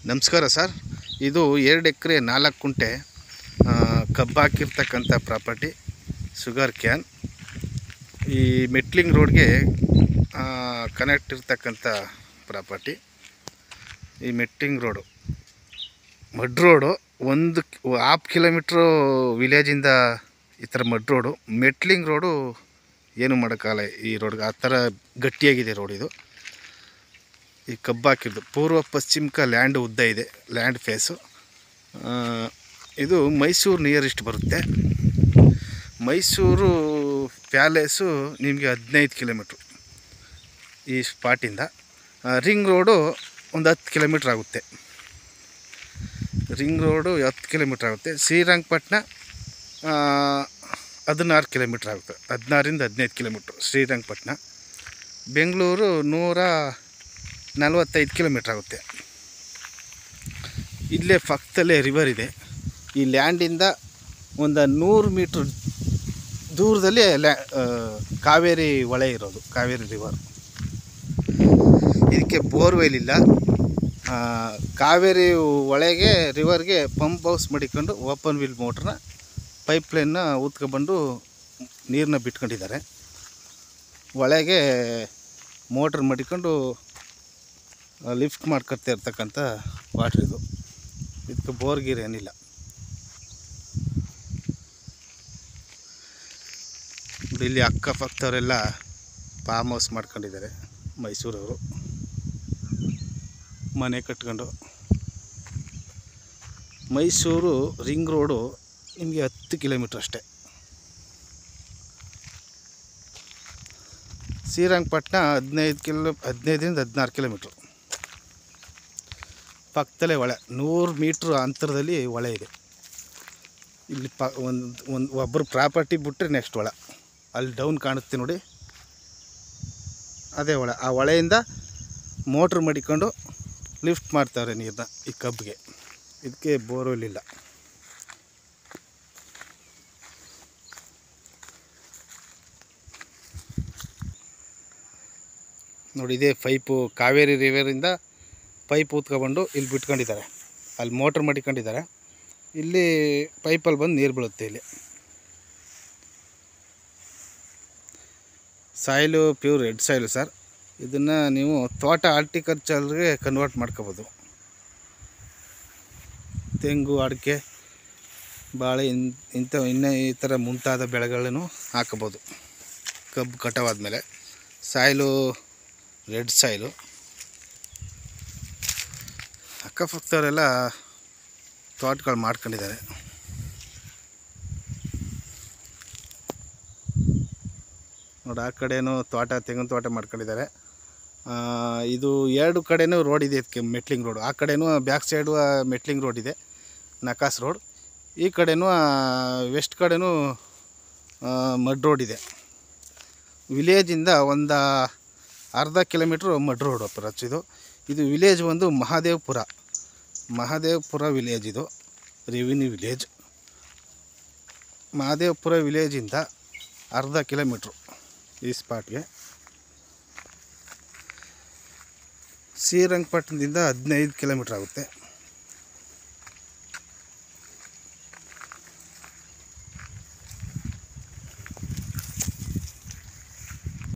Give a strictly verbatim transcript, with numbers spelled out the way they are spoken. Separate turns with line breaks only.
ನಮಸ್ಕಾರ ಸರ್. ಇದು ಎರಡು ಎಕರೆ ನಾಲ್ಕು ಕುಂಟೆ ಕಬ್ಬು ಹಾಕಿರ್ತಕ್ಕಂಥ ಪ್ರಾಪರ್ಟಿ, ಶುಗರ್ ಕ್ಯಾನ್. ಈ ಮೆಟ್ಲಿಂಗ್ ರೋಡ್ಗೆ ಕನೆಕ್ಟ್ ಇರ್ತಕ್ಕಂಥ ಪ್ರಾಪರ್ಟಿ. ಈ ಮೆಟ್ಲಿಂಗ್ ರೋಡು ಮಡ್ ರೋಡು ಒಂದು ಹಾಫ್ ಕಿಲೋಮೀಟ್ರು ವಿಲೇಜಿಂದ ಈ ಥರ ಮಡ್ ರೋಡು. ಮೆಟ್ಲಿಂಗ್ ರೋಡು ಏನು ಮಾಡೋಕ್ಕಾಗಲ್ಲ ಈ ರೋಡ್ಗೆ, ಆ ಥರ ಗಟ್ಟಿಯಾಗಿದೆ ರೋಡ್. ಇದು ಈ ಕಬ್ಬು ಹಾಕಿದ್ದು ಪೂರ್ವ ಪಶ್ಚಿಮಕ ಲ್ಯಾಂಡ್ ಉದ್ದ ಇದೆ, ಲ್ಯಾಂಡ್ ಫೇಸು. ಇದು ಮೈಸೂರು ನಿಯರೆಸ್ಟ್ ಬರುತ್ತೆ. ಮೈಸೂರು ಪ್ಯಾಲೇಸು ನಿಮಗೆ ಹದಿನೈದು ಕಿಲೋಮೀಟ್ರು ಈ ಸ್ಪಾಟಿಂದ. ರಿಂಗ್ ರೋಡು ಒಂದು ಹತ್ತು ಕಿಲೋಮೀಟ್ರ್ ಆಗುತ್ತೆ. ರಿಂಗ್ ರೋಡು ಹತ್ತು ಕಿಲೋಮೀಟ್ರ್ ಆಗುತ್ತೆ. ಶ್ರೀರಂಗಪಟ್ಟಣ ಹದಿನಾರು ಕಿಲೋಮೀಟ್ರ್ ಆಗುತ್ತೆ, ಹದಿನಾರಿಂದ ಹದಿನೈದು ಕಿಲೋಮೀಟ್ರು ಶ್ರೀರಂಗಪಟ್ಟಣ. ಬೆಂಗಳೂರು ನೂರ ನಲವತ್ತೈದು ಕಿಲೋಮೀಟ್ರ್ ಆಗುತ್ತೆ. ಇಲ್ಲೇ ಪಕ್ಕದಲ್ಲೇ ರಿವರ್ ಇದೆ. ಈ ಲ್ಯಾಂಡಿಂದ ಒಂದು ನೂರು ಮೀಟ್ರ್ ದೂರದಲ್ಲಿ ಲ್ಯಾ ಕಾವೇರಿ ಹೊಳೆ ಇರೋದು, ಕಾವೇರಿ ರಿವರ್. ಇದಕ್ಕೆ ಬೋರ್ವೆಲ್ ಇಲ್ಲ. ಕಾವೇರಿ ಹೊಳೆಗೆ ರಿವರ್ಗೆ ಪಂಪ್ ಹೌಸ್ ಮಡಿಕೊಂಡು ಓಪನ್ ವೀಲ್ ಮೋಟ್ರನ್ನ ಪೈಪ್ಲೈನ್ನ ಊದ್ಕೊಬಂದು ನೀರನ್ನ ಬಿಟ್ಕೊಂಡಿದ್ದಾರೆ. ಹೊಳೆಗೆ ಮೋಟ್ರ್ ಮಡಿಕೊಂಡು ಲಿಫ್ಟ್ ಮಾಡ್ಕೊಳ್ತಾ ಇರ್ತಕ್ಕಂಥ ವಾಟ್ರ್ ಇದು. ಇದಕ್ಕೆ ಬೋರ್ಗೀರ್ ಏನಿಲ್ಲ. ಇಲ್ಲಿ ಅಕ್ಕಪಕ್ಕದವರೆಲ್ಲ ಫಾರ್ಮ್ ಹೌಸ್ ಮಾಡ್ಕೊಂಡಿದ್ದಾರೆ, ಮೈಸೂರವರು ಮನೆ ಕಟ್ಕೊಂಡು. ಮೈಸೂರು ರಿಂಗ್ ರೋಡು ನಿಮಗೆ ಹತ್ತು ಕಿಲೋಮೀಟ್ರ್ ಅಷ್ಟೇ. ಶ್ರೀರಂಗಪಟ್ಟಣ ಹದಿನೈದು ಕಿಲೋ ಹದಿನೈದರಿಂದ ಹದಿನಾರು ಕಿಲೋಮೀಟ್ರು. ಪಕ್ಕದಲ್ಲೇ ಹೊಳೆ, ನೂರು ಮೀಟ್ರ್ ಅಂತರದಲ್ಲಿ ಹೊಳೆ ಇದೆ. ಇಲ್ಲಿ ಪ ಒಂದು ಒಂದು ಒಬ್ಬರು ಪ್ರಾಪರ್ಟಿ ಬಿಟ್ಟರೆ ನೆಕ್ಸ್ಟ್ ಹೊಳೆ, ಅಲ್ಲಿ ಡೌನ್ ಕಾಣುತ್ತೆ ನೋಡಿ, ಅದೇ ಹೊಳೆ. ಆ ಹೊಳೆಯಿಂದ ಮೋಟ್ರ್ ಮಡಿಕೊಂಡು ಲಿಫ್ಟ್ ಮಾಡ್ತಾರೆ ನೀರನ್ನ ಈ ಕಬ್ಬಿಗೆ. ಇದಕ್ಕೆ ಬೋರ್ವೆಲ್ ಇಲ್ಲ. ನೋಡಿ, ಇದೇ ಪೈಪು ಕಾವೇರಿ ರಿವರಿಂದ ಪೈಪ್ ಊದ್ಕೊಬಂದು ಇಲ್ಲಿ ಬಿಟ್ಕೊಂಡಿದ್ದಾರೆ. ಅಲ್ಲಿ ಮೋಟ್ರ್ ಮಡಿಕೊಂಡಿದ್ದಾರೆ. ಇಲ್ಲಿ ಪೈಪಲ್ಲಿ ಬಂದು ನೀರು ಬೀಳುತ್ತೆ. ಇಲ್ಲಿ soil pure red soil sir. ಇದನ್ನು ನೀವು ತೋಟ ಹಾರ್ಟಿಕಲ್ಚರ್ಗೆ ಕನ್ವರ್ಟ್ ಮಾಡ್ಕೋಬೋದು. ತೆಂಗು, ಅಡಿಕೆ, ಬಾಳೆ ಇಂಥ ಇನ್ನೂ ಈ ಥರ ಮುಂತಾದ ಬೆಳೆಗಳನ್ನು ಹಾಕಬೋದು ಕಬ್ಬು ಕಟಾವಾದ್ಮೇಲೆ. Soil red soil. ಅಕ್ಕಪಕ್ಕದವರೆಲ್ಲ ತೋಟಗಳು ಮಾಡ್ಕೊಂಡಿದ್ದಾರೆ. ನೋಡಿ, ಆ ಕಡೆಯೂ ತೋಟ, ತೆಂಗಿನ ತೋಟ ಮಾಡ್ಕೊಂಡಿದ್ದಾರೆ. ಇದು ಎರಡು ಕಡೆಯೂ ರೋಡ್ ಇದೆ ಇದಕ್ಕೆ, ಮೆಟ್ಲಿಂಗ್ ರೋಡು. ಆ ಕಡೆಯೂ ಬ್ಯಾಕ್ ಸೈಡು ಮೆಟ್ಲಿಂಗ್ ರೋಡ್ ಇದೆ, ನಕಾಸ್ ರೋಡ್. ಈ ಕಡೆಯೂ ವೆಸ್ಟ್ ಕಡೆಯೂ ಮಡ್ ರೋಡ್ ಇದೆ. ವಿಲೇಜಿಂದ ಒಂದು ಅರ್ಧ ಕಿಲೋಮೀಟ್ರ್ ಮಡ್ ರೋಡ್ ಅಪ್ರೋಚ್ ಇದು. ಇದು ವಿಲೇಜ್ ಒಂದು ಮಹಾದೇವಪುರ, ಮಹಾದೇವಪುರ ವಿಲೇಜ್. ಇದು ರೆವಿನ್ಯೂ ವಿಲೇಜ್. ಮಹಾದೇವಪುರ ವಿಲೇಜಿಂದ ಅರ್ಧ ಕಿಲೋಮೀಟ್ರು ಈ ಸ್ಪಾಟ್ಗೆ. ಶ್ರೀರಂಗಪಟ್ಟಣದಿಂದ ಹದಿನೈದು ಕಿಲೋಮೀಟ್ರ್ ಆಗುತ್ತೆ.